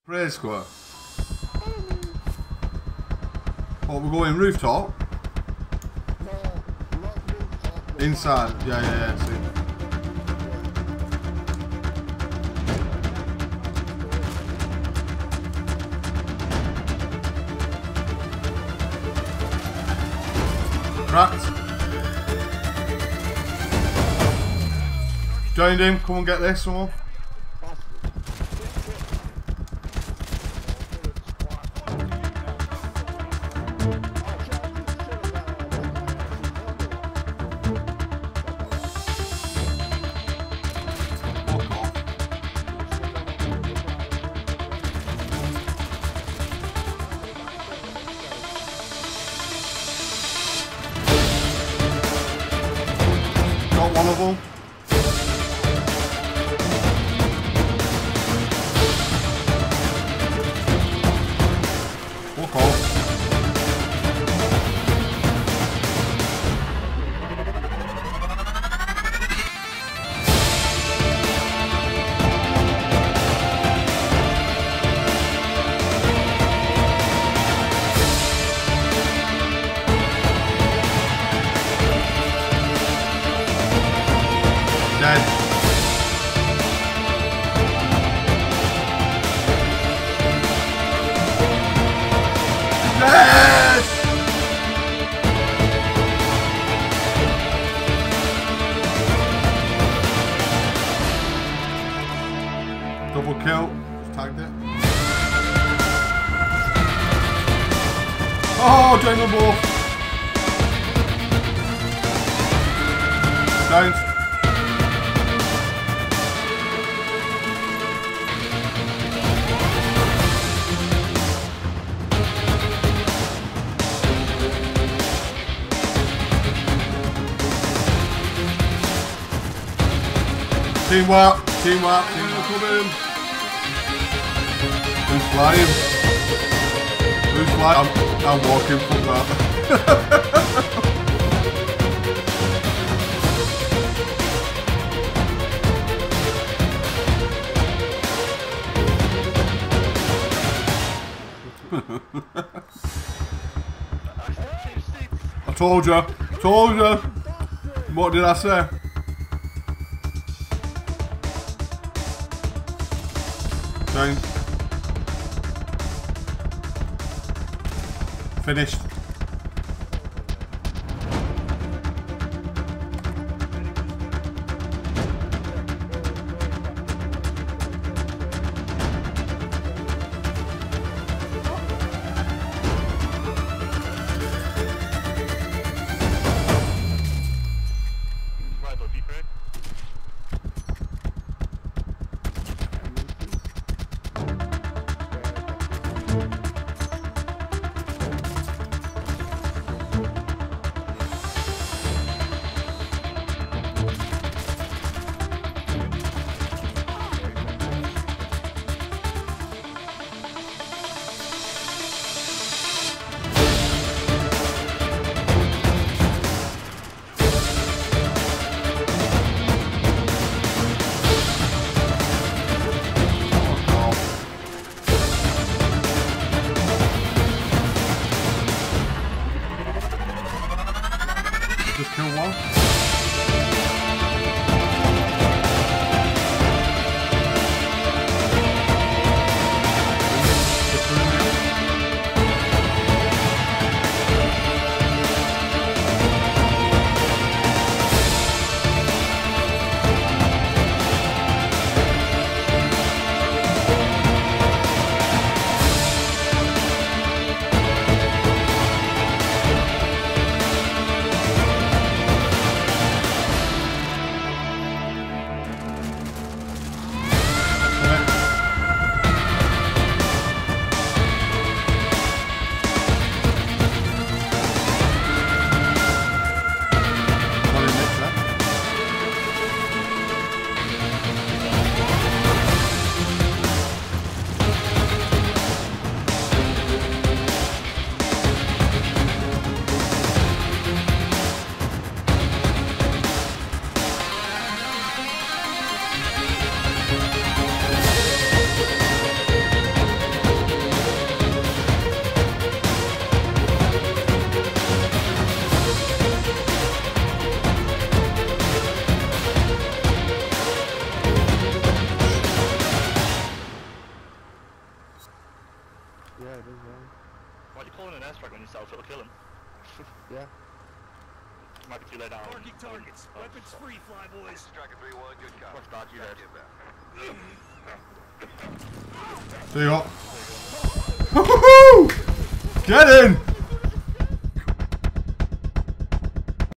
Praise square. Oh, we're going rooftop? Inside. Yeah, see. Cracked. Joined him, come and get this one. Got one of them. Walk off. Dead. Yes! Double kill. Just tagged it. Oh, join them both. Down. Teamwork, teamwork, coming. Who's flying? Who's flying? I'm walking from that. I told you. What did I say? Down. Finished. Why'd you call in an airstrike when you self it'll kill him? Yeah. Might be too late now. Marking targets. Weapons free, fly boys. Striker 3-1, good copy. Watch dodge you dead. There you are. Woohoo! Get in!